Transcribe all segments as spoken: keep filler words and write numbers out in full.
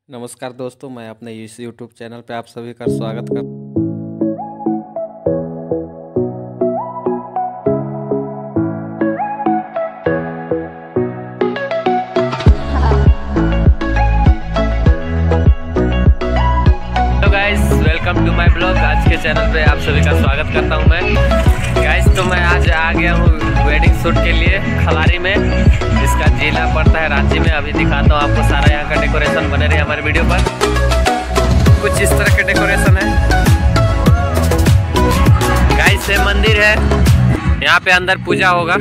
नमस्कार दोस्तों, मैं अपने इस यूट्यूब चैनल पे आप सभी का स्वागत कर hello guys, welcome to my blog. आज के चैनल पे आप सभी का स्वागत करता हूं मैं। गाइस तो मैं आज आ गया हूं वेडिंग शूट के लिए खलारी में। इसका जिला पड़ता है रांची में। अभी दिखाता हूं आपको सारा यहाँ का डेकोरेशन। बने रहे हमारे वीडियो पर। कुछ इस तरह के डेकोरेशन है। गाइस ये मंदिर है, यहाँ पे अंदर पूजा होगा।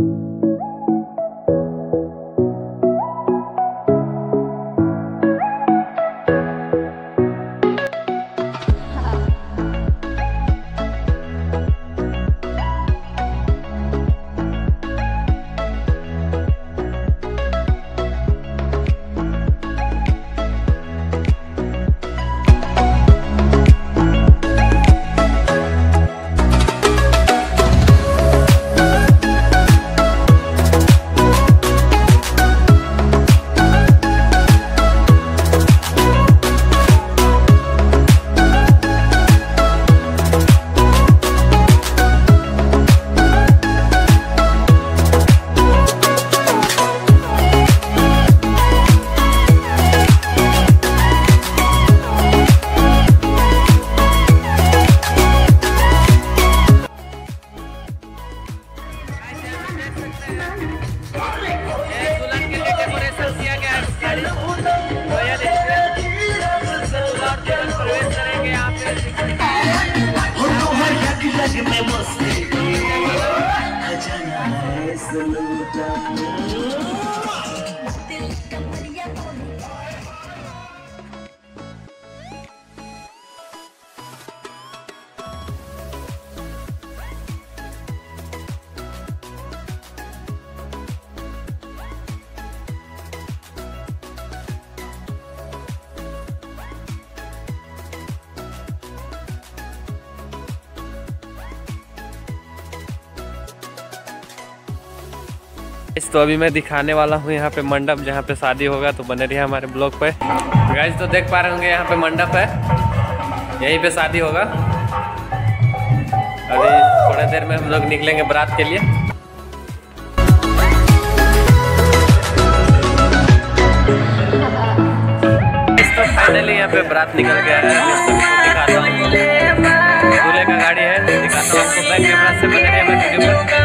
इस तो अभी मैं दिखाने वाला हूँ यहाँ पे मंडप, जहाँ पे शादी होगा। तो बने रहिए हमारे ब्लॉग पे। गाइस तो देख पा रहे होंगे यहाँ पे मंडप है, यहीं पे शादी होगा। अभी थोड़ी देर में हम लोग निकलेंगे बारात के लिए। इस तो फाइनली यहाँ पे बारात निकल गया है। दिखाता हूँ, दूल्हे का गाड़ी है, दिखाता हूँ आपको बैक कैमरा से। बने रहिए हमारे वीडियो पर।